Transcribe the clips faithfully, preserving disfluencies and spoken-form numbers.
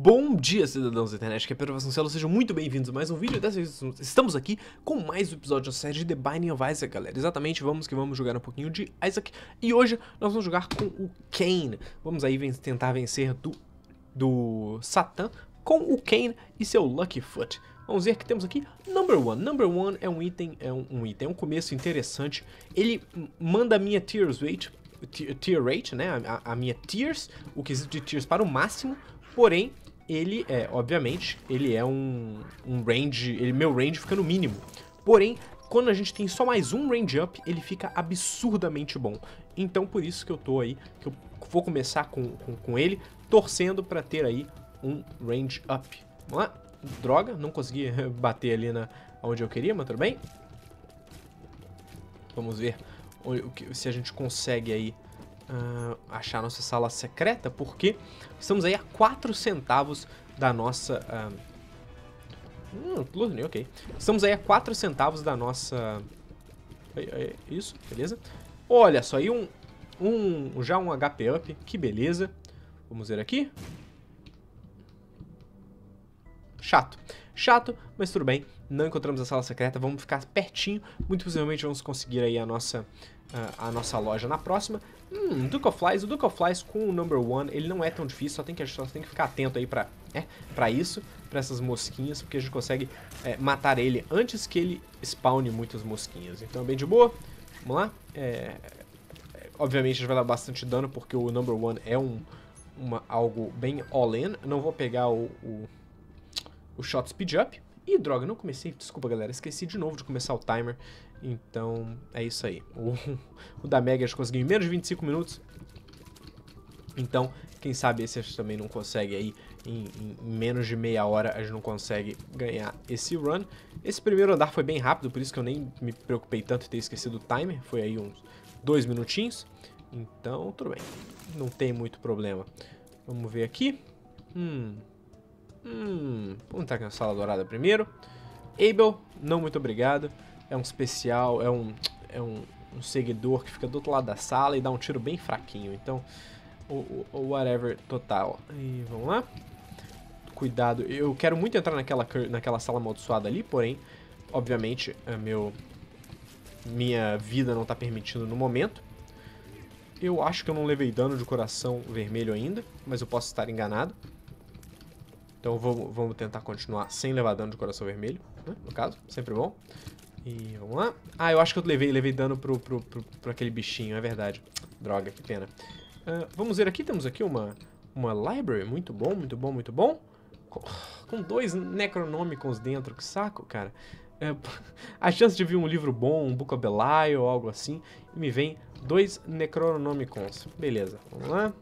Bom dia, cidadãos da internet, que é Pedro Vasconcelos, sejam muito bem-vindos a mais um vídeo. Dessa vez estamos aqui com mais um episódio da série de The Binding of Isaac, galera. Exatamente, vamos que vamos jogar um pouquinho de Isaac. E hoje nós vamos jogar com o Cain. Vamos aí ven tentar vencer do, do Satã com o Cain e seu Lucky Foot. Vamos ver que temos aqui Number One. Number One é um item, é um, um item, é um começo interessante. Ele manda a minha Tears Rate, tier rate, né, a, a minha Tears, o quesito de Tears para o máximo, porém... Ele é, obviamente, ele é um, um range, ele, meu range fica no mínimo. Porém, quando a gente tem só mais um range up, ele fica absurdamente bom. Então, por isso que eu tô aí, que eu vou começar com, com, com ele, torcendo pra ter aí um range up. Vamos lá? Droga, não consegui bater ali na, onde eu queria, mas tudo bem. Vamos ver o, o, se a gente consegue aí... Uh, achar nossa sala secreta, porque estamos aí a quatro centavos da nossa... Uh... Hum, Plutônio, ok. Estamos aí a quatro centavos da nossa... Isso, beleza. Olha só, aí um, um... já um H P up, que beleza. Vamos ver aqui. Chato. Chato, mas tudo bem. Não encontramos a sala secreta, vamos ficar pertinho. Muito possivelmente vamos conseguir aí a nossa... Uh, a nossa loja na próxima. Hum, Duke of Flies. O Duke of Flies com o Number One, ele não é tão difícil, só tem que, só tem que ficar atento aí pra, é, pra isso, pra essas mosquinhas, porque a gente consegue é, matar ele antes que ele spawne muitas mosquinhas. Então, bem de boa. Vamos lá. É, é, obviamente, a gente vai dar bastante dano, porque o Number One é um, uma, algo bem all-in. Não vou pegar o, o, o Shot Speed Up. Ih, droga, não comecei. Desculpa, galera. Esqueci de novo de começar o timer. Então, é isso aí. O, o da Mega a gente conseguiu em menos de vinte e cinco minutos. Então, quem sabe esse a gente também não consegue aí. Em, em menos de meia hora a gente não consegue ganhar esse run. Esse primeiro andar foi bem rápido, por isso que eu nem me preocupei tanto em ter esquecido o timer. Foi aí uns dois minutinhos. Então, tudo bem. Não tem muito problema. Vamos ver aqui. Hum... Hum... Vamos entrar aqui na sala dourada primeiro. Abel, não muito obrigado. É um especial, é um, é um, um seguidor que fica do outro lado da sala e dá um tiro bem fraquinho. Então, o, o, o whatever total. E vamos lá. Cuidado, eu quero muito entrar naquela, naquela sala amaldiçoada ali, porém, obviamente, é meu, minha vida não está permitindo no momento. Eu acho que eu não levei dano de coração vermelho ainda, mas eu posso estar enganado. Então vamos, vamos tentar continuar sem levar dano de coração vermelho, né, no caso, sempre bom. E vamos lá. Ah, eu acho que eu levei, levei dano pro, pro, pro, pro aquele bichinho, é verdade. Droga, que pena. Uh, vamos ver aqui, temos aqui uma, uma library, muito bom, muito bom, muito bom. Com, com dois Necronomicons dentro, que saco, cara. Uh, a chance de vir um livro bom, um Book of Belial ou algo assim, e me vem dois Necronomicons. Beleza, vamos lá.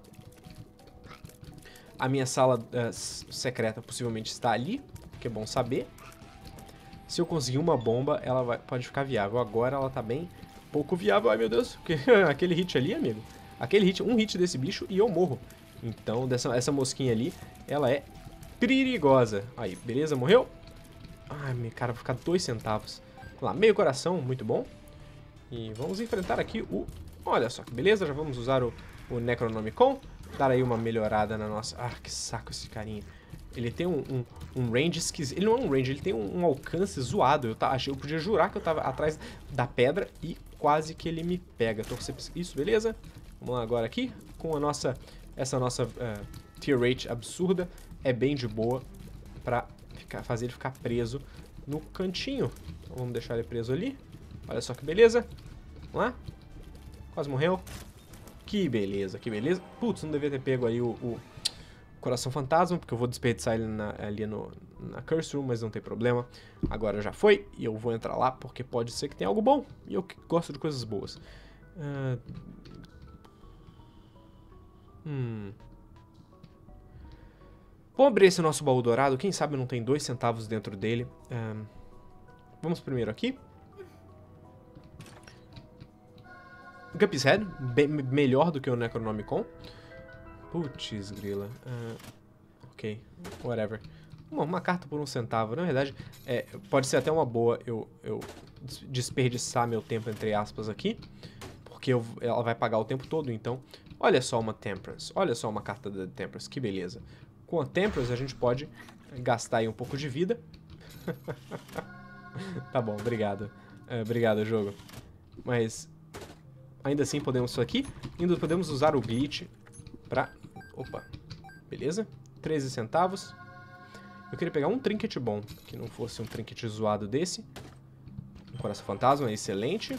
A minha sala uh, secreta possivelmente está ali, que é bom saber. Se eu conseguir uma bomba, ela vai, pode ficar viável. Agora ela tá bem pouco viável. Ai, meu Deus. Porque aquele hit ali, amigo. Aquele hit, um hit desse bicho e eu morro. Então, dessa, essa mosquinha ali, ela é perigosa. Aí, beleza? Morreu? Ai, meu cara, vai ficar dois centavos. Vamos lá, meio coração, muito bom. E vamos enfrentar aqui o... Olha só que beleza, já vamos usar o, o Necronomicon. Dar aí uma melhorada na nossa... Ah, que saco esse carinha. Ele tem um, um, um range esquisito. Ele não é um range, ele tem um, um alcance zoado. Eu, tá, eu podia jurar que eu tava atrás da pedra e quase que ele me pega. Torcer isso, beleza? Vamos lá agora aqui. Com a nossa, essa nossa uh, tier rate absurda. É bem de boa pra ficar, fazer ele ficar preso no cantinho. Então vamos deixar ele preso ali. Olha só que beleza. Vamos lá. Quase morreu. Que beleza, que beleza. Putz, não devia ter pego aí o... o Coração Fantasma, porque eu vou desperdiçar ele na, ali no, na Curse Room, mas não tem problema. Agora já foi, e eu vou entrar lá, porque pode ser que tenha algo bom, e eu que gosto de coisas boas. Uh... Hum... Vamos abrir esse nosso baú dourado, quem sabe não tem dois centavos dentro dele. Uh... Vamos primeiro aqui. Guppy's Head, bem, melhor do que o Necronomicon. Putz, grila. Uh, ok, whatever. Uma, uma carta por um centavo. Na verdade, é, pode ser até uma boa eu, eu desperdiçar meu tempo, entre aspas, aqui. Porque eu, ela vai pagar o tempo todo, então... Olha só uma Temperance. Olha só uma carta da Temperance, que beleza. Com a Temperance a gente pode gastar aí um pouco de vida. Tá bom, obrigado. É, obrigado, jogo. Mas ainda assim podemos isso aqui. Ainda podemos usar o glitch pra... Opa, beleza. treze centavos. Eu queria pegar um trinket bom, que não fosse um trinket zoado desse. Um coração fantasma, excelente.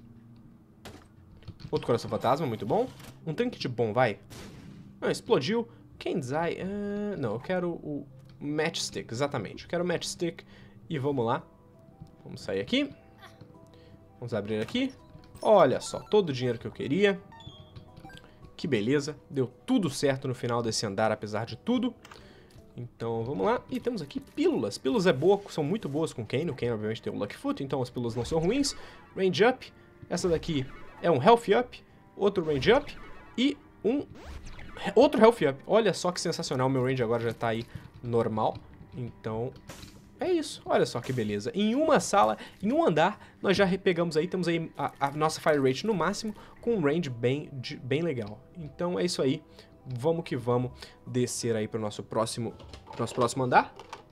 Outro coração fantasma, muito bom. Um trinket bom, vai. Ah, explodiu. Kenzai, uh, não, eu quero o matchstick, exatamente. Eu quero o matchstick e vamos lá. Vamos sair aqui. Vamos abrir aqui. Olha só, todo o dinheiro que eu queria. Que beleza. Deu tudo certo no final desse andar, apesar de tudo. Então, vamos lá. E temos aqui pílulas. Pílulas é boa, são muito boas com Kane. O Kane, obviamente, tem o Lucky Foot, então as pílulas não são ruins. Range Up. Essa daqui é um Health Up. Outro Range Up. E um... outro Health Up. Olha só que sensacional. Meu range agora já tá aí normal. Então... é isso, olha só que beleza. Em uma sala, em um andar, nós já repegamos aí, temos aí a, a nossa Fire Rate no máximo, com um range bem, de, bem legal. Então é isso aí, vamos que vamos descer aí para o nosso próximo, nosso próximo andar.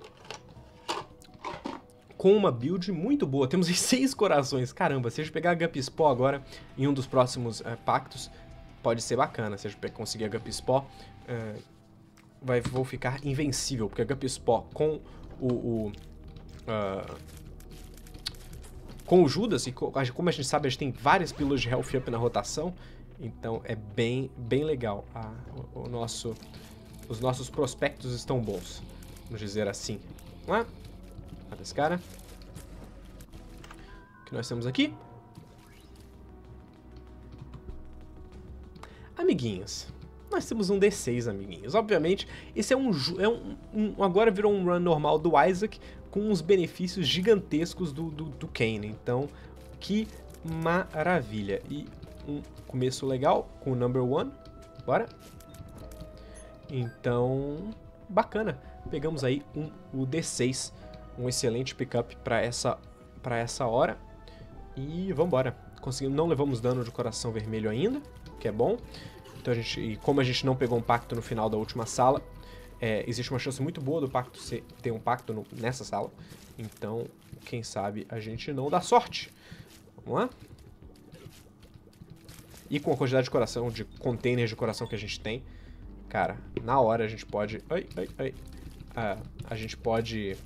Com uma build muito boa, temos aí seis corações, caramba, se a gente pegar a Guppy Spot agora, em um dos próximos uh, pactos, pode ser bacana, se a gente conseguir a Guppy Spot, uh, vai, vou ficar invencível, porque a Guppy Spot com... O, o, uh, com o Judas, e como a gente sabe, a gente tem várias pílulas de Health Up na rotação, então é bem, bem legal. Ah, o, o nosso, os nossos prospectos estão bons, vamos dizer assim. Vamos lá, mata esse cara. O que nós temos aqui? Amiguinhos. Nós temos um D seis, amiguinhos. Obviamente, esse é um, é um, um... agora virou um run normal do Isaac, com uns benefícios gigantescos do, do, do Kane. Então, que maravilha. E um começo legal com o number one. Bora. Então, bacana. Pegamos aí um, o D seis. Um excelente pickup para essa, para essa hora. E vambora. Conseguimos, não levamos dano de coração vermelho ainda, que é bom. Então a gente, e como a gente não pegou um pacto no final da última sala, é, existe uma chance muito boa do pacto ser, ter um pacto no, nessa sala. Então, quem sabe a gente não dá sorte. Vamos lá? E com a quantidade de coração, de containers de coração que a gente tem, cara, na hora a gente pode... Ai, ai, ai. Ah, a gente pode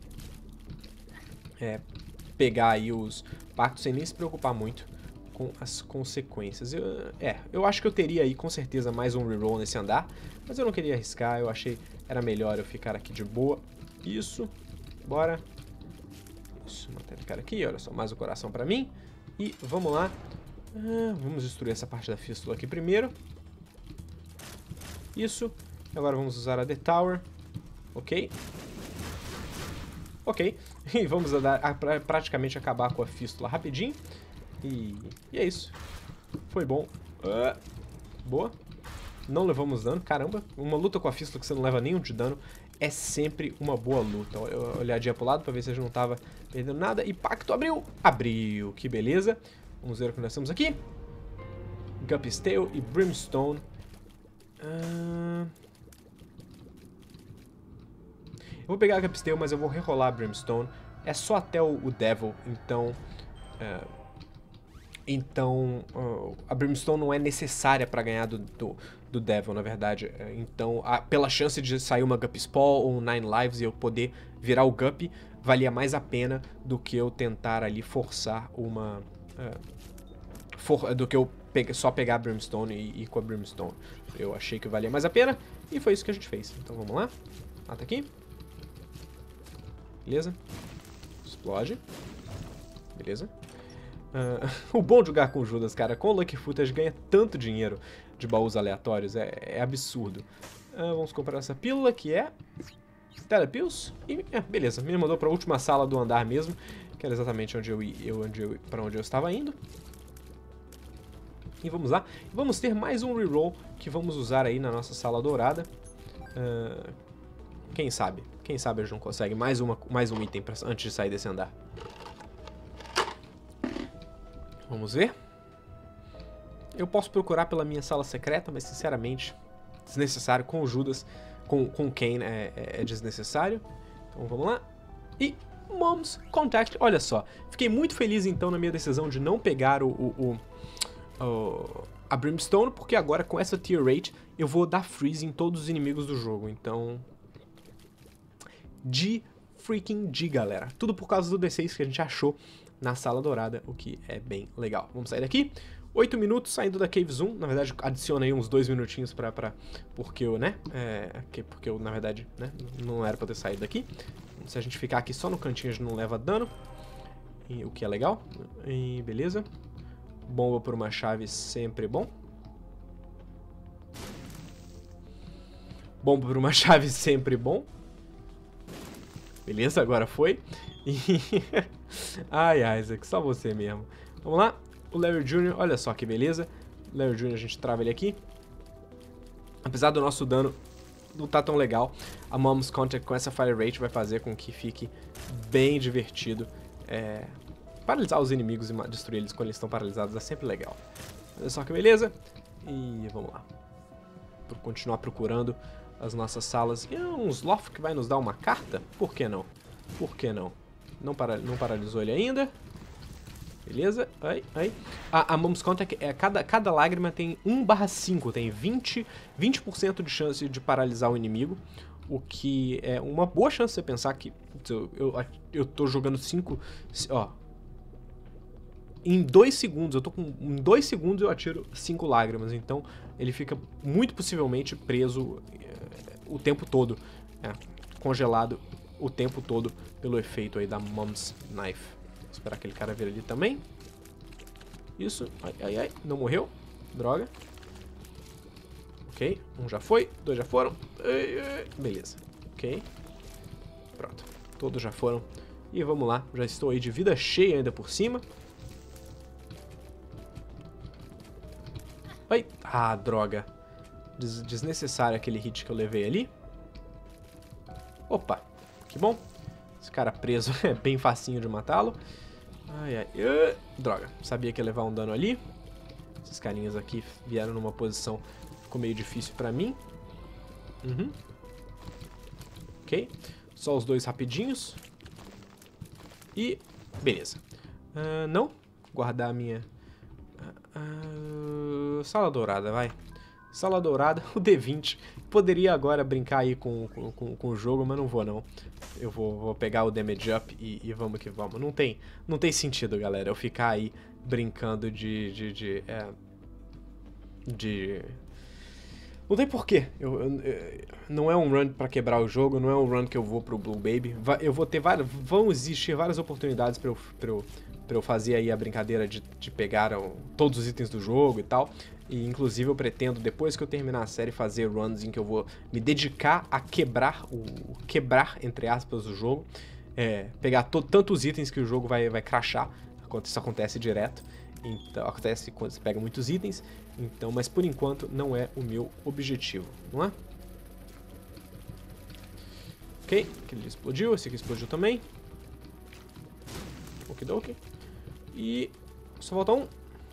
é, pegar aí os pactos sem nem se preocupar muito com as consequências. Eu, é, eu acho que eu teria aí com certeza mais um reroll nesse andar, mas eu não queria arriscar, eu achei era melhor eu ficar aqui de boa. Isso, bora. Isso, manter o cara aqui, olha só, mais um coração pra mim. E vamos lá. Ah, vamos destruir essa parte da fístula aqui primeiro. Isso. Agora vamos usar a The Tower. Ok. Ok. E vamos dar, a, pra, praticamente acabar com a fístula rapidinho. E, e é isso. Foi bom. Uh, boa. Não levamos dano. Caramba, uma luta com a fístula que você não leva nenhum de dano é sempre uma boa luta. Eu olhadinha pro lado pra ver se a gente não tava perdendo nada. E pacto abriu. Abriu. Que beleza. Vamos ver o que nós temos aqui. Guppy's Tail e Brimstone. Uh... Eu vou pegar a Guppy's Tail, mas eu vou rerolar a Brimstone. É só até o, o Devil, então... Uh... Então, uh, a Brimstone não é necessária para ganhar do, do, do Devil, na verdade. Então, a, pela chance de sair uma Guppy Spot ou um Nine Lives e eu poder virar o Guppy, valia mais a pena do que eu tentar ali forçar uma... Uh, for, do que eu pe só pegar a Brimstone e ir com a Brimstone. Eu achei que valia mais a pena e foi isso que a gente fez. Então, vamos lá. Mata aqui. Beleza. Explode. Beleza. Uh, o bom de jogar com o Judas, cara, com o Lucky Footage ganha tanto dinheiro de baús aleatórios, é, é absurdo. Uh, vamos comprar essa pílula que é Telepills e é, beleza, me mandou para a última sala do andar mesmo, que era exatamente onde eu, eu, onde eu, para onde eu estava indo. E vamos lá, vamos ter mais um reroll que vamos usar aí na nossa sala dourada. Uh, quem sabe, quem sabe a gente não consegue mais, uma, mais um item pra, antes de sair desse andar. Vamos ver. Eu posso procurar pela minha sala secreta, mas sinceramente, desnecessário, com o Judas, com, com Kayn é, é, é desnecessário. Então vamos lá. E Mom's Contact, olha só. Fiquei muito feliz então na minha decisão de não pegar o, o, o, o a Brimstone, porque agora com essa tier rate eu vou dar freeze em todos os inimigos do jogo. Então, de freaking de galera. Tudo por causa do D seis que a gente achou na Sala Dourada, o que é bem legal. Vamos sair daqui. oito minutos saindo da Cave Zoom. Na verdade, adiciona aí uns dois minutinhos pra... pra porque eu, né? É, porque eu, na verdade, né? Não era pra ter saído daqui. Se a gente ficar aqui só no cantinho, a gente não leva dano. E, o que é legal. E beleza. Bomba por uma chave sempre bom. Bomba por uma chave sempre bom. Beleza, agora foi. E... ai, Isaac, só você mesmo. Vamos lá. O Larry Júnior, olha só que beleza. O Larry Júnior, a gente trava ele aqui. Apesar do nosso dano não tá tão legal, a Mom's Contact com essa Fire Rate vai fazer com que fique bem divertido. É... Paralisar os inimigos e destruir eles quando eles estão paralisados é sempre legal. Olha só que beleza. E vamos lá. Por continuar procurando as nossas salas. E um Sloth que vai nos dar uma carta? Por que não? Por que não? Não, para, não paralisou ele ainda. Beleza. Aí, aí. A, a Mom's Contact, é, cada, cada lágrima tem um barra cinco. Tem vinte por cento de chance de paralisar o inimigo. O que é uma boa chance de você pensar que... Eu, eu, eu tô jogando cinco... Ó... Em dois segundos, eu tô com... Em dois segundos eu atiro cinco lágrimas. Então, ele fica muito possivelmente preso é, o tempo todo. É, congelado o tempo todo pelo efeito aí da Mom's Knife. Vou esperar aquele cara vir ali também. Isso. Ai, ai, ai. Não morreu. Droga. Ok. Um já foi. Dois já foram. Beleza. Ok. Pronto. Todos já foram. E vamos lá. Já estou aí de vida cheia ainda por cima. Ai. Ah, droga. Des desnecessário aquele hit que eu levei ali. Opa. Que bom. Esse cara preso é bem facinho de matá-lo. Ai, ai. Uh, droga. Sabia que ia levar um dano ali. Esses carinhas aqui vieram numa posição... Ficou meio difícil pra mim. Uhum. Ok. Só os dois rapidinhos. E... beleza. Uh, não. Guardar a minha... Uh, uh, sala dourada, vai. Sala dourada, o D vinte. Poderia agora brincar aí com, com, com, com o jogo, mas não vou não. Eu vou, vou pegar o damage up e, e vamos que vamos. Não tem, não tem sentido, galera, eu ficar aí brincando de... de, de, é, de... Não tem porquê. Eu, eu, eu, não é um run pra quebrar o jogo, não é um run que eu vou pro Blue Baby. Eu vou ter várias... Vão existir várias oportunidades pra eu... Pra eu pra eu fazer aí a brincadeira de, de pegar o, todos os itens do jogo e tal. E inclusive eu pretendo, depois que eu terminar a série, fazer runs em que eu vou me dedicar a quebrar, o quebrar, entre aspas, o jogo. É, pegar tantos itens que o jogo vai, vai crashar. Isso acontece direto. Então, acontece quando você pega muitos itens. Então, mas por enquanto não é o meu objetivo, não é? Ok, aquele explodiu, esse aqui explodiu também. Okidoki. E só falta um.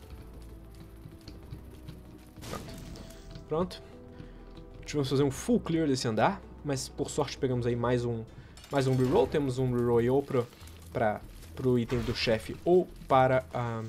Pronto. Pronto. Tivemos que fazer um full clear desse andar, mas por sorte pegamos aí mais um mais um reroll. Temos um reroll ou pro, pra, pro item do chefe ou para a...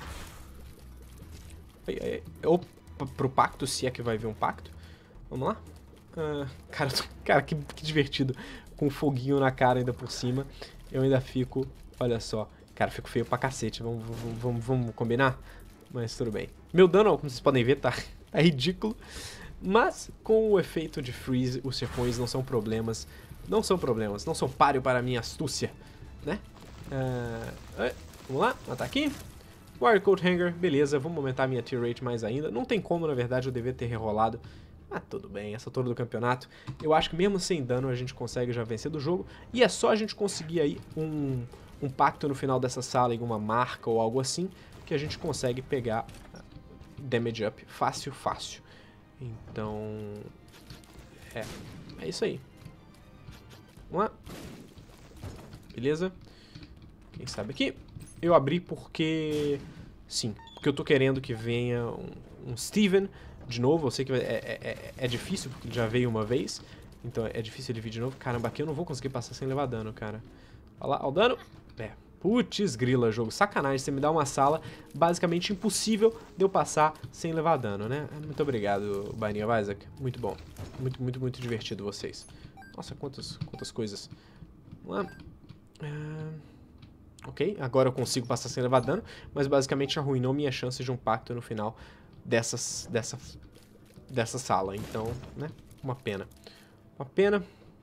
ou pro pacto, se é que vai vir um pacto. Vamos lá. Uh, cara, cara que, que divertido. Com foguinho na cara ainda por cima. Eu ainda fico... Olha só. Cara, fico feio pra cacete. Vamos, vamos, vamos, vamos combinar? Mas tudo bem. Meu dano, como vocês podem ver, tá, tá ridículo. Mas com o efeito de freeze, os chefões não são problemas. Não são problemas. Não são páreo para a minha astúcia. Né? Uh, vamos lá. Matar aqui. Wire Coat Hanger. Beleza. Vamos aumentar a minha tier rate mais ainda. Não tem como, na verdade, eu devia ter rerolado. Ah, tudo bem, essa altura do campeonato. Eu acho que mesmo sem dano a gente consegue já vencer do jogo. E é só a gente conseguir aí um, um pacto no final dessa sala, em uma marca ou algo assim, que a gente consegue pegar damage up fácil, fácil. Então... É, é isso aí. Vamos lá. Beleza. Quem sabe aqui. Eu abri porque... Sim, porque eu tô querendo que venha um, um Steven... De novo, eu sei que é, é, é difícil, porque já veio uma vez. Então é difícil ele vir de novo. Caramba, aqui eu não vou conseguir passar sem levar dano, cara. Olha lá, olha o dano. É, putz grila, jogo. Sacanagem, você me dá uma sala basicamente impossível de eu passar sem levar dano, né? Muito obrigado, Binding of Isaac. Muito bom. Muito, muito, muito divertido vocês. Nossa, quantas, quantas coisas. Vamos lá. É... Ok, agora eu consigo passar sem levar dano, mas basicamente arruinou minha chance de um pacto no final dessas, dessa, dessa sala. Então, né, uma pena. Uma pena.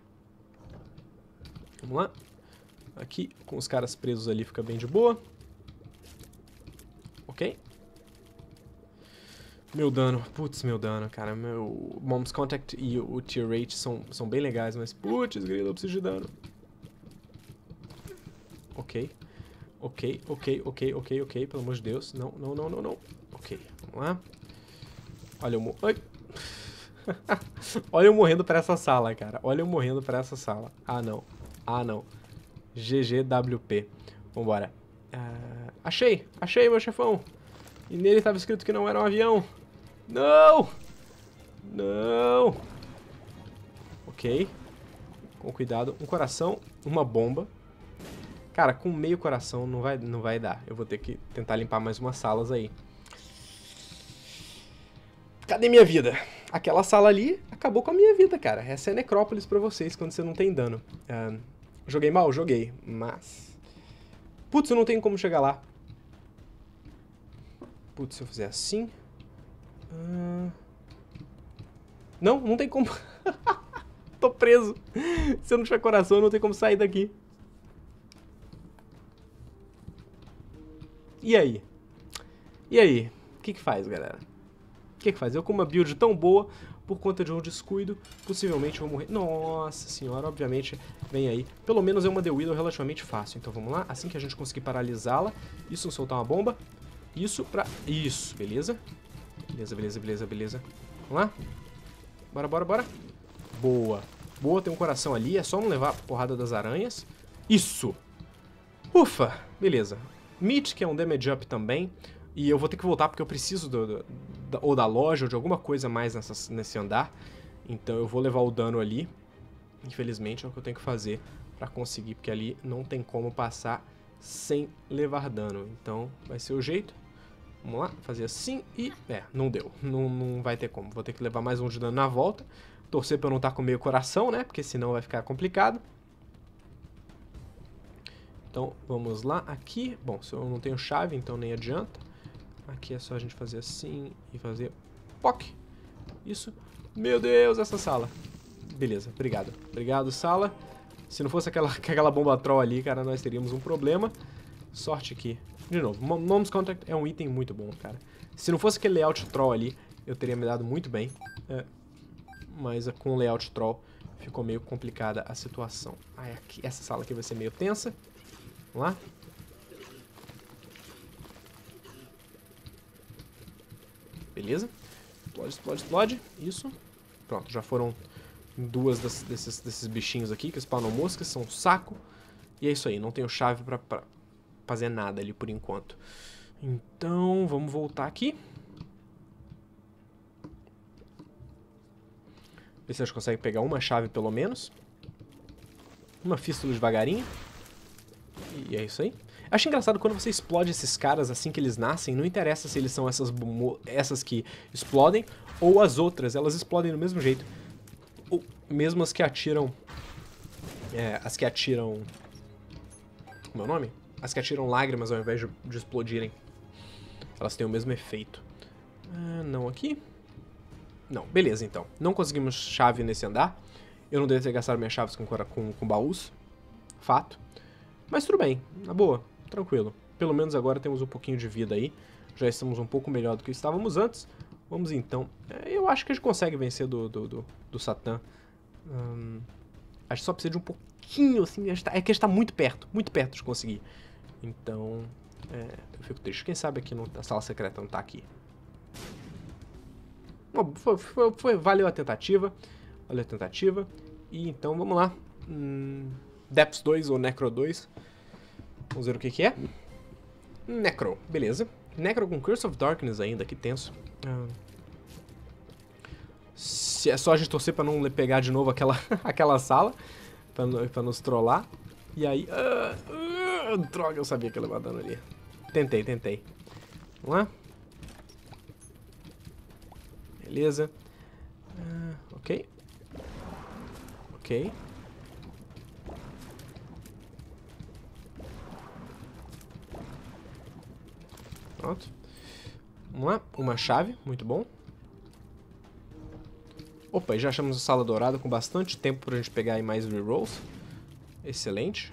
Vamos lá. Aqui, com os caras presos ali, fica bem de boa. Ok. Meu dano. Putz, meu dano, cara. Meu Mom's Contact e o Tear Rate são, são bem legais, mas putz, grilo, eu preciso de dano. Ok. Ok, ok, ok, ok, ok, pelo amor de Deus. Não, não, não, não, não. Ok, vamos lá. Olha eu mo... Ai. Olha eu morrendo pra essa sala, cara. Olha eu morrendo pra essa sala. Ah, não. Ah, não. G G W P. Vambora. Uh, achei, achei meu chefão. E nele tava escrito que não era um avião. Não! Não! Ok. Com cuidado. Um coração, uma bomba. Cara, com meio coração não vai, não vai dar. Eu vou ter que tentar limpar mais umas salas aí. Cadê minha vida? Aquela sala ali acabou com a minha vida, cara. Essa é necrópolis pra vocês quando você não tem dano. Uh, joguei mal? Joguei. Mas... Putz, eu não tenho como chegar lá. Putz, se eu fizer assim... Uh... Não, não tem como. Tô preso. Se eu não tiver coração, eu não tenho como sair daqui. E aí? E aí? O que que faz, galera? O que que faz? Eu com uma build tão boa, por conta de um descuido, possivelmente vou morrer. Nossa senhora, obviamente, vem aí. Pelo menos é uma The Widow relativamente fácil. Então vamos lá, assim que a gente conseguir paralisá-la. Isso, soltar uma bomba. Isso pra... Isso, beleza. Beleza, beleza, beleza, beleza. Vamos lá. Bora, bora, bora. Boa. Boa, tem um coração ali, é só não levar a porrada das aranhas. Isso. Ufa, beleza. Meat, que é um damage up também. E eu vou ter que voltar porque eu preciso do, do, da, ou da loja ou de alguma coisa mais nessa, nesse andar. Então eu vou levar o dano ali. Infelizmente é o que eu tenho que fazer pra conseguir, porque ali não tem como passar sem levar dano. Então vai ser o jeito. Vamos lá, fazer assim e... É, não deu. Não, não vai ter como. Vou ter que levar mais um de dano na volta. Torcer pra eu não estar com meio coração, né? Porque senão vai ficar complicado. Então, vamos lá, aqui, bom, se eu não tenho chave, então nem adianta. Aqui é só a gente fazer assim e fazer poc. Isso. Meu Deus, essa sala. Beleza, obrigado. Obrigado, sala. Se não fosse aquela, aquela bomba troll ali, cara, nós teríamos um problema. Sorte aqui. De novo, Mom's Contact é um item muito bom, cara. Se não fosse aquele layout troll ali, eu teria me dado muito bem. É, mas com o layout troll ficou meio complicada a situação. Ai, aqui, essa sala aqui vai ser meio tensa. Vamos lá. Beleza. Explode, explode, explode. Isso. Pronto, já foram duas das, desses, desses bichinhos aqui que spawnam moscas, são um saco. E é isso aí, não tenho chave pra, pra fazer nada ali por enquanto. Então, vamos voltar aqui. Ver se a gente consegue pegar uma chave pelo menos. Uma fístula devagarinho. E é isso aí. Acho engraçado quando você explode esses caras assim que eles nascem, não interessa se eles são essas, essas que explodem ou as outras, elas explodem do mesmo jeito. Ou mesmo as que atiram... É, as que atiram... Como é o nome? As que atiram lágrimas ao invés de, de explodirem. Elas têm o mesmo efeito. Ah, não aqui. Não, beleza então. Não conseguimos chave nesse andar. Eu não devo ter gastado minhas chaves com, com, com baús. Fato. Mas tudo bem, na boa, tranquilo. Pelo menos agora temos um pouquinho de vida aí. Já estamos um pouco melhor do que estávamos antes. Vamos então. É, eu acho que a gente consegue vencer do, do, do, do Satã. Hum, acho que só precisa de um pouquinho, assim. É que a gente está muito perto, muito perto de conseguir. Então, é, eu fico triste. Quem sabe aqui na sala secreta não tá aqui. Bom, foi, foi, foi, valeu a tentativa. Valeu a tentativa. E então, vamos lá. Hum... Depths dois ou Necro dois. Vamos ver o que que é. Necro, beleza. Necro com Curse of Darkness ainda, que tenso. Ah. Se é só a gente torcer pra não pegar de novo aquela, aquela sala, pra, pra nos trollar. E aí... Uh, uh, droga, eu sabia que ele ia levar dano ali. Tentei, tentei. Vamos lá. Beleza. Uh, ok. Ok. Pronto. Vamos lá. Uma chave, muito bom. Opa, já achamos a sala dourada com bastante tempo pra gente pegar aí mais rerolls. Excelente.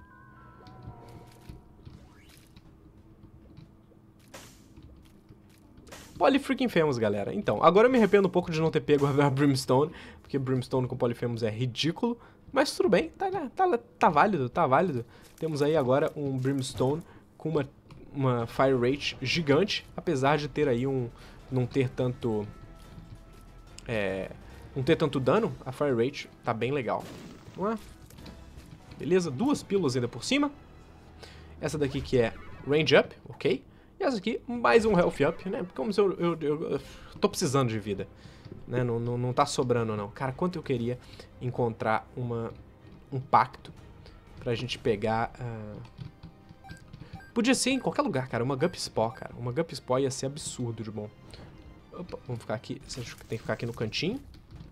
Polyfreaking-Famous, galera. Então, agora eu me arrependo um pouco de não ter pego a Brimstone, porque Brimstone com Polyphemus é ridículo, mas tudo bem, tá, tá, tá válido, tá válido. Temos aí agora um Brimstone com uma, uma Fire Rate gigante, apesar de ter aí um... não ter tanto... É, não ter tanto dano, a Fire Rate tá bem legal. Vamos lá. Beleza, duas pílulas ainda por cima. Essa daqui que é Range Up, ok. E essa aqui, mais um Health Up, né? Como se eu, eu, eu, eu tô precisando de vida. Né? Não, não, não tá sobrando, não. Cara, quanto eu queria encontrar uma, um pacto pra gente pegar... Uh... Podia ser em qualquer lugar, cara. Uma Gup Spore, cara. Uma Gup Spore ia ser absurdo de bom. Opa, vamos ficar aqui. Tem que ficar aqui no cantinho.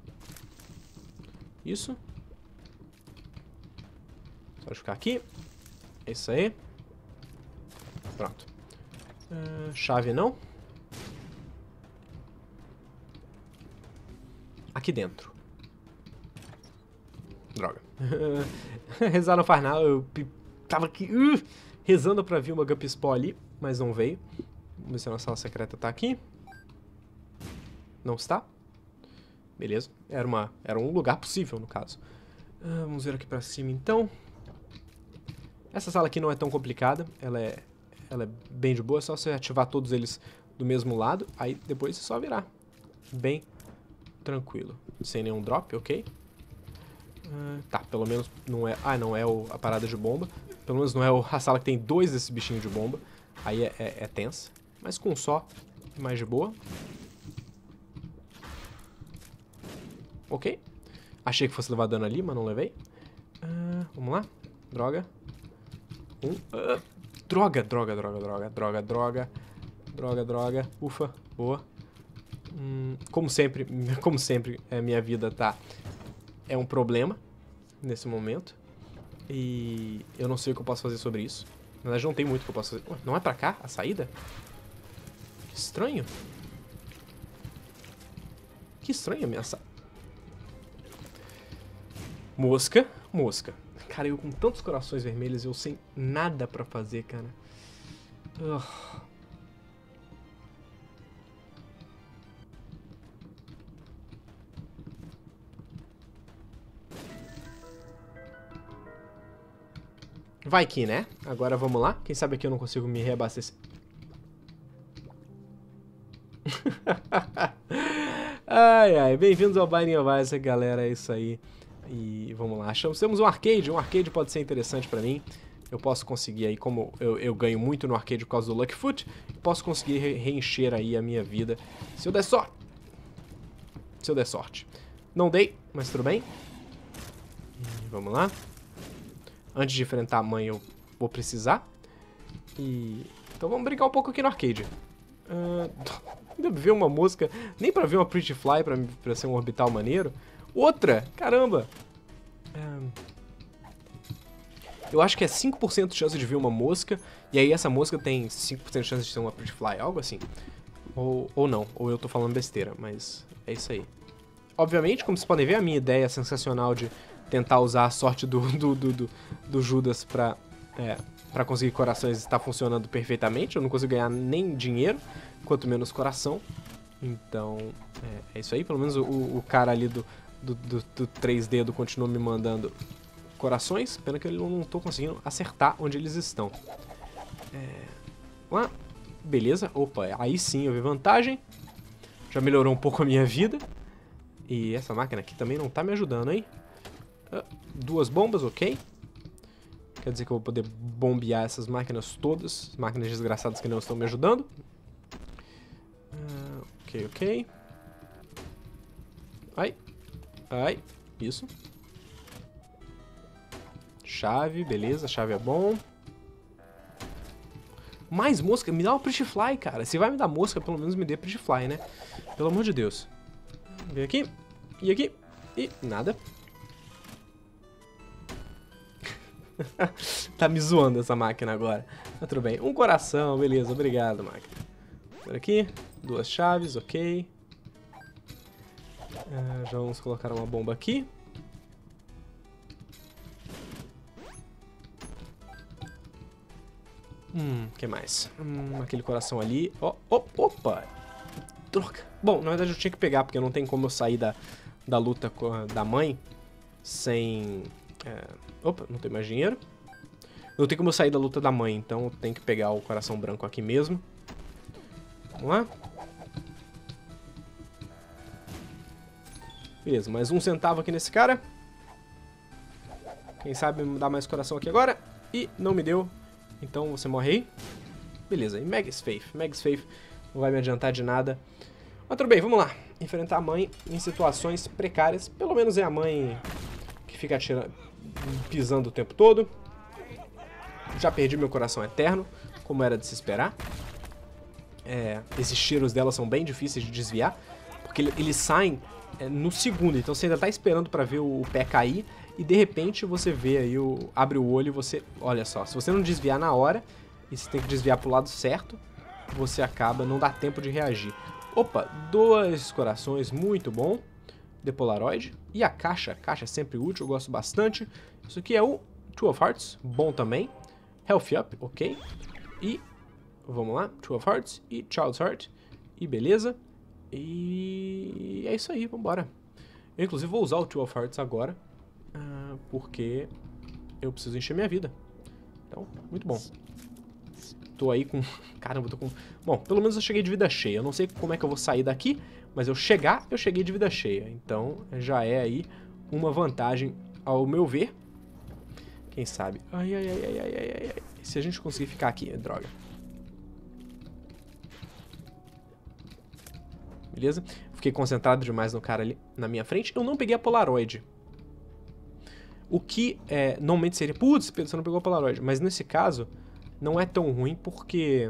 Isso. Só ficar aqui. É isso aí. Pronto. Uh, chave não. Aqui dentro. Droga. Rezar não faz nada. Eu tava aqui uh, rezando pra vir uma Gup Spore ali, mas não veio. Vamos ver se a nossa sala secreta tá aqui. Não está. Beleza. Era, uma, era um lugar possível, no caso. Uh, vamos ver aqui pra cima, então. Essa sala aqui não é tão complicada. Ela é... Ela é bem de boa, é só você ativar todos eles do mesmo lado, aí depois é só virar. Bem tranquilo. Sem nenhum drop, ok? Uh, tá, pelo menos não é... Ah, não é o, a parada de bomba. Pelo menos não é o, a sala que tem dois desses bichinhos de bomba. Aí é, é, é tensa. Mas com um só, mais de boa. Ok. Achei que fosse levar dano ali, mas não levei. Uh, vamos lá. Droga. Um... Uh, Droga, droga, droga, droga, droga, droga, droga, droga, ufa, boa. Hum, como sempre, como sempre, a minha vida tá, é um problema nesse momento. E eu não sei o que eu posso fazer sobre isso. Na verdade, não tem muito o que eu posso fazer. Ué, não é pra cá a saída? Que estranho. Que estranho a minha saída. Mosca, mosca. Cara, eu com tantos corações vermelhos, eu sem nada pra fazer, cara. Ugh. Vai que, né? Agora vamos lá. Quem sabe aqui eu não consigo me reabastecer. Ai, ai. Bem-vindos ao Binding of Isaac, galera. É isso aí. E vamos lá, achamos, temos um arcade, um arcade pode ser interessante pra mim. Eu posso conseguir aí, como eu, eu ganho muito no arcade por causa do Lucky Foot, posso conseguir re reencher aí a minha vida, se eu der sorte. Se eu der sorte. Não dei, mas tudo bem. E vamos lá. Antes de enfrentar a mãe eu vou precisar. E... Então vamos brincar um pouco aqui no arcade. Uh... Ainda ver uma mosca, nem pra ver uma Pretty Fly, pra, pra ser um orbital maneiro. Outra! Caramba! É... Eu acho que é cinco por cento de chance de ver uma mosca, e aí essa mosca tem cinco por cento de chance de ser uma Pretty Fly, algo assim. Ou, ou não, ou eu tô falando besteira, mas é isso aí. Obviamente, como vocês podem ver, a minha ideia sensacional de tentar usar a sorte do, do, do, do, do Judas pra, é, pra conseguir corações está funcionando perfeitamente. Eu não consigo ganhar nem dinheiro, quanto menos coração. Então, é, é isso aí. Pelo menos o, o cara ali do... Do, do, do três dedos continua me mandando corações. Pena que eu não tô conseguindo acertar onde eles estão. É... Lá. Beleza. Opa, aí sim eu vi vantagem. Já melhorou um pouco a minha vida. E essa máquina aqui também não tá me ajudando, hein? Ah, duas bombas, ok. Quer dizer que eu vou poder bombear essas máquinas todas. Máquinas desgraçadas que não estão me ajudando. Ah, ok, ok. Ai. Ai. Isso. Chave, beleza. Chave é bom. Mais mosca? Me dá uma Pretty Fly, cara. Se vai me dar mosca, pelo menos me dê Pretty Fly, né? Pelo amor de Deus. Vem aqui. E aqui. E nada. Tá me zoando essa máquina agora. Mas tudo bem. Um coração, beleza. Obrigado, máquina. Por aqui. Duas chaves, ok. Ah, já vamos colocar uma bomba aqui. Hum, o que mais? Hum, aquele coração ali. Oh, oh, opa! Troca. Bom, na verdade eu tinha que pegar, porque não tem como eu sair da, da luta com a, da mãe sem... É, opa, não tem mais dinheiro. Não tem como eu sair da luta da mãe, então eu tenho que pegar o coração branco aqui mesmo. Vamos lá. Beleza, mais um centavo aqui nesse cara. Quem sabe me dá mais coração aqui agora. E não me deu. Então você morre aí. Beleza, e Maggie's Faith. Maggie's Faith não vai me adiantar de nada. Mas tudo bem, vamos lá. Enfrentar a mãe em situações precárias. Pelo menos é a mãe que fica atirando, pisando o tempo todo. Já perdi meu coração eterno, como era de se esperar. É, esses tiros dela são bem difíceis de desviar, porque eles saem é, no segundo. Então você ainda tá esperando pra ver o pé cair. E de repente você vê aí, o, abre o olho e você... Olha só, se você não desviar na hora, e você tem que desviar pro lado certo, você acaba, não dá tempo de reagir. Opa, dois corações, muito bom. The Polaroid. E a caixa, caixa é sempre útil, eu gosto bastante. Isso aqui é o Two of Hearts, bom também. Health Up, ok. E, vamos lá, Two of Hearts e Child's Heart. E beleza. E é isso aí, vambora. Eu inclusive vou usar o Two of Hearts agora. Uh, porque eu preciso encher minha vida. Então, muito bom. Tô aí com... Caramba, tô com... Bom, pelo menos eu cheguei de vida cheia. Eu não sei como é que eu vou sair daqui, mas eu chegar, eu cheguei de vida cheia. Então, já é aí uma vantagem ao meu ver. Quem sabe? Ai, ai, ai, ai, ai, ai, ai. Se a gente conseguir ficar aqui, droga. Beleza? Fiquei concentrado demais no cara ali na minha frente. Eu não peguei a Polaroid. O que é, normalmente seria... Putz, você não pegou a Polaroid. Mas nesse caso, não é tão ruim porque...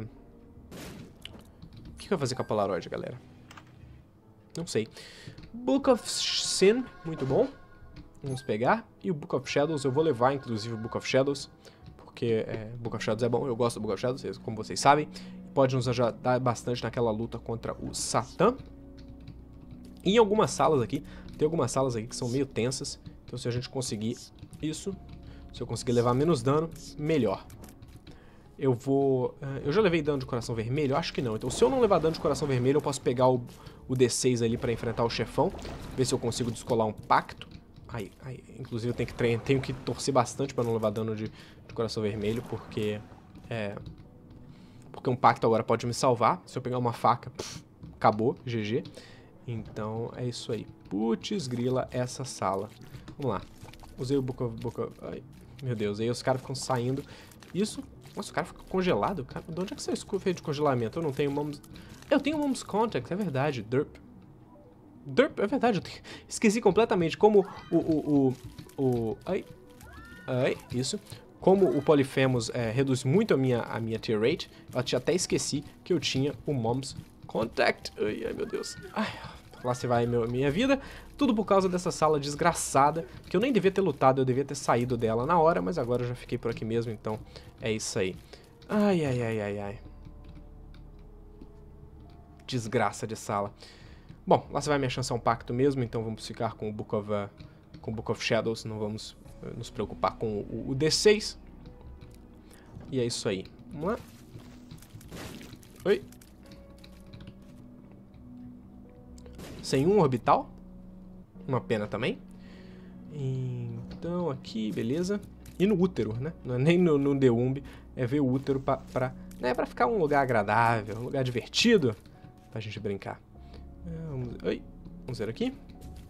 O que eu vou fazer com a Polaroid, galera? Não sei. Book of Sin, muito bom. Vamos pegar. E o Book of Shadows, eu vou levar, inclusive, o Book of Shadows. Porque é, Book of Shadows é bom. Eu gosto do Book of Shadows, como vocês sabem. Pode nos ajudar bastante naquela luta contra o Satã. E em algumas salas aqui, tem algumas salas aqui que são meio tensas. Então se a gente conseguir isso, se eu conseguir levar menos dano, melhor. Eu vou... Uh, eu já levei dano de coração vermelho? Acho que não. Então se eu não levar dano de coração vermelho, eu posso pegar o, o D seis ali pra enfrentar o chefão. Ver se eu consigo descolar um pacto. Ai, ai, inclusive eu tenho que, treinar, tenho que torcer bastante pra não levar dano de, de coração vermelho, porque... É... Porque um pacto agora pode me salvar. Se eu pegar uma faca, pff, acabou, G G. Então é isso aí. Putz, grila essa sala. Vamos lá. Usei o Book of... Book of ai, meu Deus, aí os caras ficam saindo. Isso... Nossa, o cara fica congelado. Cara, de onde é que você fez de congelamento? Eu não tenho Mom's... Eu tenho Mom's Contact, é verdade. Derp. Derp, é verdade. Eu tenho... Esqueci completamente como o... o, o, o... Ai. Ai, isso. Como o Polyphemus é, reduz muito a minha, a minha tear rate, eu até esqueci que eu tinha o Mom's Contact. Ai, ai, meu Deus. Ai... Lá se vai a minha vida, tudo por causa dessa sala desgraçada, que eu nem devia ter lutado, eu devia ter saído dela na hora, mas agora eu já fiquei por aqui mesmo, então é isso aí. Ai, ai, ai, ai, ai. Desgraça de sala. Bom, lá você vai minha chance é um pacto mesmo, então vamos ficar com o Book of, uh, com o Book of Shadows, não vamos uh, nos preocupar com o, o D seis. E é isso aí. Vamos lá. Oi. Sem um orbital. Uma pena também. Então aqui, beleza. E no útero, né? Não é nem no, no Deumb. É ver o útero pra, pra, né, pra ficar um lugar agradável, um lugar divertido. Pra gente brincar. Vamos, oi, vamos ver aqui.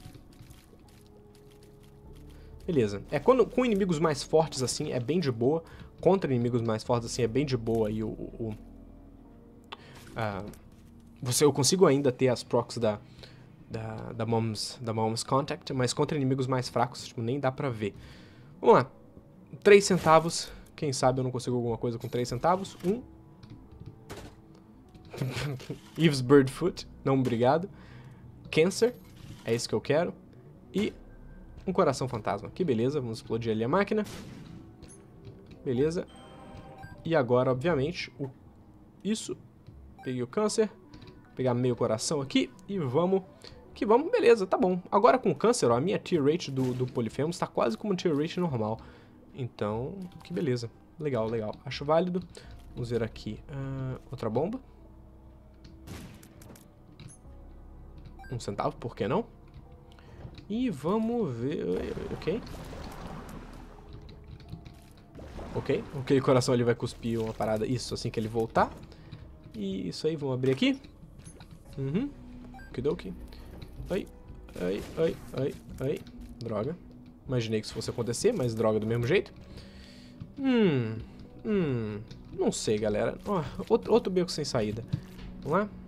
Beleza. É quando, com inimigos mais fortes assim, é bem de boa. Contra inimigos mais fortes assim, é bem de boa. E o... o, o uh, você, eu consigo ainda ter as procs da... da, da, Mom's, da Mom's Contact, mas contra inimigos mais fracos, tipo, nem dá pra ver. Vamos lá. três centavos. Quem sabe eu não consigo alguma coisa com três centavos. Um. Eve's Birdfoot. Não, obrigado. Cancer. É isso que eu quero. E um coração fantasma. Que beleza. Vamos explodir ali a máquina. Beleza. E agora, obviamente, o... isso. Peguei o câncer. Pegar meio coração aqui. E vamos... Que vamos, beleza, tá bom. Agora com câncer, ó, a minha tear rate do, do Polyphemus tá quase como tear rate normal. Então, que beleza. Legal, legal. Acho válido. Vamos ver aqui. Uh, outra bomba. Um centavo, por que não? E vamos ver... Ok. Ok. Aquele coração ali vai cuspir uma parada. Isso, assim que ele voltar. E isso aí, vamos abrir aqui. Uhum. Okidoki. Ai, ai, ai, ai, ai. Droga. Imaginei que isso fosse acontecer, mas droga do mesmo jeito. Hum, hum, não sei, galera. Oh, outro, outro beco sem saída. Vamos lá.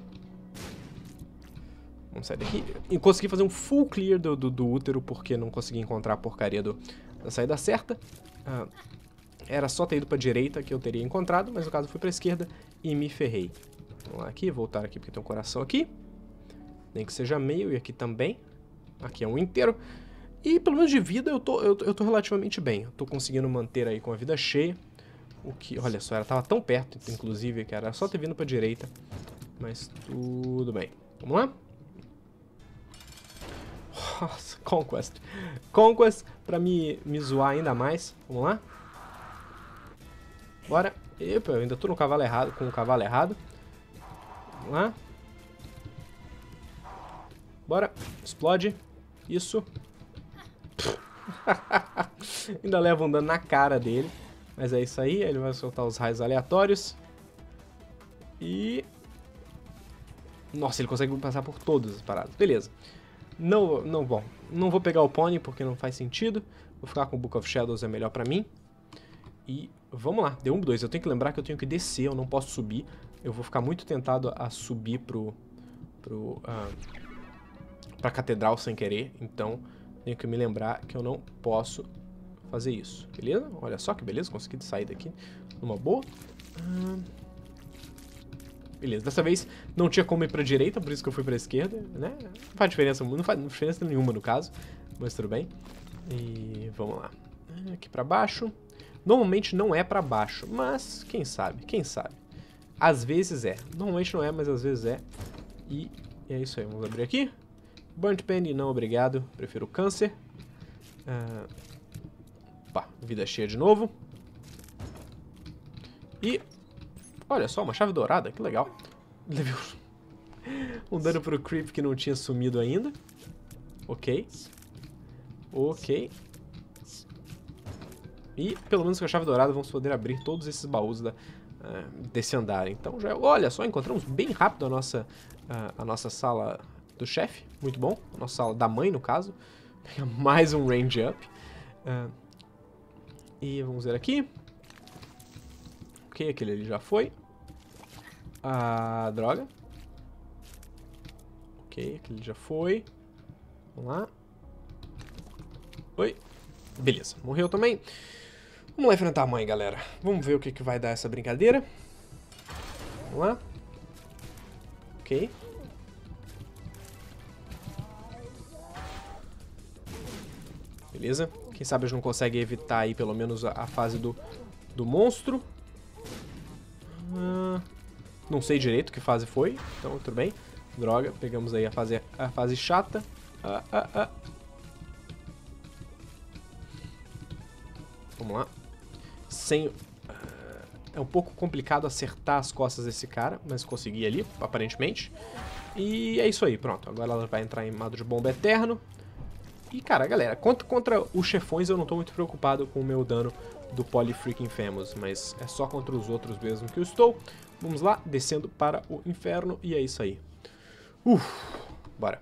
Vamos sair daqui. E consegui fazer um full clear do, do, do útero, porque não consegui encontrar a porcaria do, da saída certa. Ah, era só ter ido pra direita que eu teria encontrado, mas no caso fui pra esquerda e me ferrei. Vamos lá aqui, voltar aqui porque tem um coração aqui. Nem que seja meio, e aqui também. Aqui é um inteiro. E pelo menos de vida eu tô, eu, eu tô relativamente bem. Eu tô conseguindo manter aí com a vida cheia. O que, olha só, ela tava tão perto, inclusive, que era só ter vindo pra direita. Mas tudo bem. Vamos lá? Nossa, Conquest. Conquest pra me, me zoar ainda mais. Vamos lá? Bora. Epa, eu ainda tô no cavalo errado, com o cavalo errado. Vamos lá. Bora. Explode. Isso. Ainda leva um dano na cara dele. Mas é isso aí. Ele vai soltar os raios aleatórios. E... Nossa, ele consegue passar por todas as paradas. Beleza. Não, não, bom. Não vou pegar o Pony porque não faz sentido. Vou ficar com o Book of Shadows, é melhor pra mim. E vamos lá. Deu um, dois. Eu tenho que lembrar que eu tenho que descer. Eu não posso subir. Eu vou ficar muito tentado a subir pro... Pro... Uh, pra catedral sem querer. Então... Tenho que me lembrar que eu não posso fazer isso, beleza? Olha só que beleza, consegui sair daqui numa boa. Hum... Beleza, dessa vez não tinha como ir pra direita, por isso que eu fui pra esquerda, né? Não faz diferença, não faz diferença nenhuma no caso, mas tudo bem. E vamos lá. Aqui pra baixo. Normalmente não é pra baixo, mas quem sabe, quem sabe. Às vezes é. Normalmente não é, mas às vezes é. E é isso aí, vamos abrir aqui. Burnt Penny, não obrigado. Prefiro câncer. Uh, pá, vida cheia de novo. E... Olha só, uma chave dourada, que legal. Levei um dano pro Creep que não tinha sumido ainda. Ok. Ok. E, pelo menos com a chave dourada, vamos poder abrir todos esses baús da, uh, desse andar. Então, já, olha só, encontramos bem rápido a nossa, uh, a nossa sala... do chefe, muito bom. A nossa sala da mãe, no caso. Pega mais um range up. Uh, e vamos ver aqui. Ok, aquele ali já foi. Ah, droga. Ok, aquele já foi. Vamos lá. Oi. Beleza, morreu também. Vamos lá enfrentar a mãe, galera. Vamos ver o que, que vai dar essa brincadeira. Vamos lá. Ok. Beleza? Quem sabe a gente não consegue evitar aí pelo menos a, a fase do, do monstro. Ah, não sei direito que fase foi, então tudo bem. Droga, pegamos aí a fase, a fase chata. Ah, ah, ah. Vamos lá. Sem... Uh, é um pouco complicado acertar as costas desse cara, mas consegui ali, aparentemente. E é isso aí, pronto. Agora ela vai entrar em modo de bomba eterno. E, cara, galera, contra, contra os chefões eu não tô muito preocupado com o meu dano do Polyphemus, mas é só contra os outros mesmo que eu estou. Vamos lá, descendo para o inferno, e é isso aí. Uf, bora.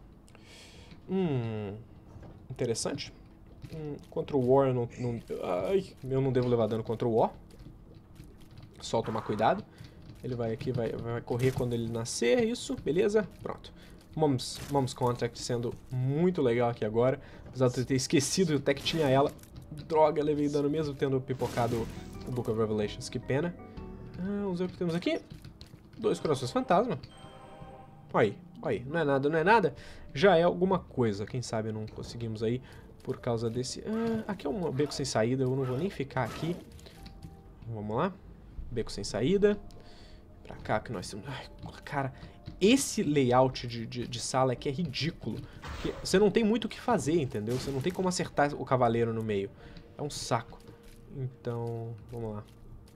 Hum, interessante. Hum, contra o War eu não, não... Ai, eu não devo levar dano contra o War. Só tomar cuidado. Ele vai aqui, vai, vai correr quando ele nascer, isso, beleza? Pronto. Mom's, Mom's Contact sendo muito legal aqui agora. Apesar de eu ter esquecido até que tinha ela. Droga, levei dano mesmo tendo pipocado o Book of Revelations. Que pena. Ah, vamos ver o que temos aqui. Dois corações fantasma. Olha aí, olha aí. Não é nada, não é nada. Já é alguma coisa. Quem sabe não conseguimos aí por causa desse... Ah, aqui é um beco sem saída. Eu não vou nem ficar aqui. Vamos lá. Beco sem saída. Pra cá que nós temos... Ai, cara, esse layout de, de, de sala aqui é ridículo. Porque você não tem muito o que fazer, entendeu? Você não tem como acertar o cavaleiro no meio. É um saco. Então, vamos lá.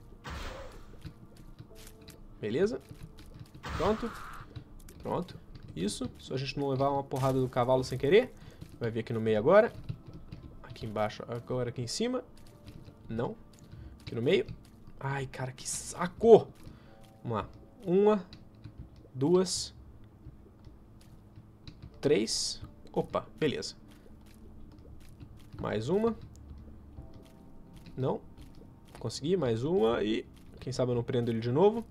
Beleza? Pronto. Pronto. Isso. Só a gente não levar uma porrada do cavalo sem querer. Vai vir aqui no meio agora. Aqui embaixo, agora aqui em cima. Não. Aqui no meio. Ai, cara, que saco! Vamos lá. Uma, duas, três. Opa, beleza. Mais uma. Não. Consegui, mais uma e... Quem sabe eu não prendo ele de novo.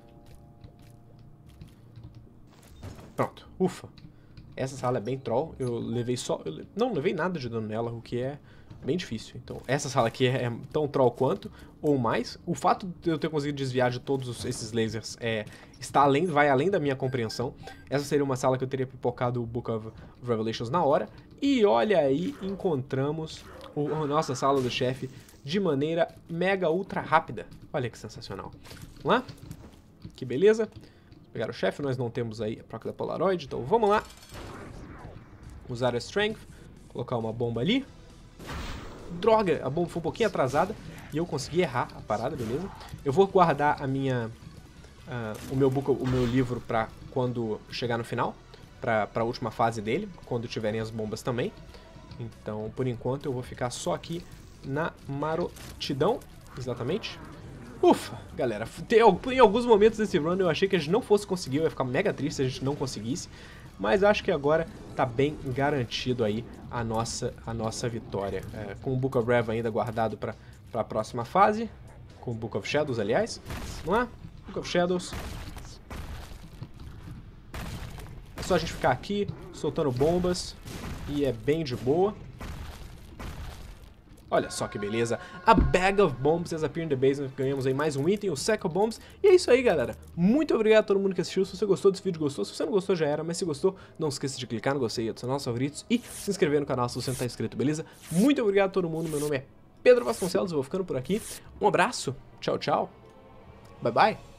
Pronto, ufa. Essa sala é bem troll. Eu levei só... Eu não levei nada de dano nela, o que é bem difícil. Então, essa sala aqui é, é tão troll quanto, ou mais. O fato de eu ter conseguido desviar de todos esses lasers é, está além, vai além da minha compreensão. Essa seria uma sala que eu teria pipocado o Book of Revelations na hora. E olha aí, encontramos o, a nossa sala do chefe de maneira mega ultra rápida. Olha que sensacional. Vamos lá? Que beleza. Pegar o chefe, nós não temos aí a proca da Polaroid, então vamos lá. Usar a Strength, colocar uma bomba ali. Droga, a bomba foi um pouquinho atrasada e eu consegui errar a parada, beleza? Eu vou guardar a minha, uh, o, meu book, o meu livro pra quando chegar no final, pra, pra última fase dele, quando tiverem as bombas também. Então, por enquanto, eu vou ficar só aqui na marotidão, exatamente. Ufa, galera, tem, em alguns momentos desse run eu achei que a gente não fosse conseguir, eu ia ficar mega triste se a gente não conseguisse, mas acho que agora tá bem garantido aí a nossa, a nossa vitória. É, com o Book of Rev ainda guardado para a próxima fase, com o Book of Shadows, aliás. Vamos lá, Book of Shadows. É só a gente ficar aqui, soltando bombas, e é bem de boa. Olha só que beleza, a Bag of Bombs has appeared in the basement, ganhamos aí mais um item, o Sack of Bombs, e é isso aí, galera. Muito obrigado a todo mundo que assistiu, se você gostou desse vídeo, gostou, se você não gostou já era, mas se gostou, não esqueça de clicar no gostei, adicionar os favoritos e se inscrever no canal se você não está inscrito, beleza? Muito obrigado a todo mundo, meu nome é Pedro Vasconcelos, eu vou ficando por aqui, um abraço, tchau, tchau, bye bye.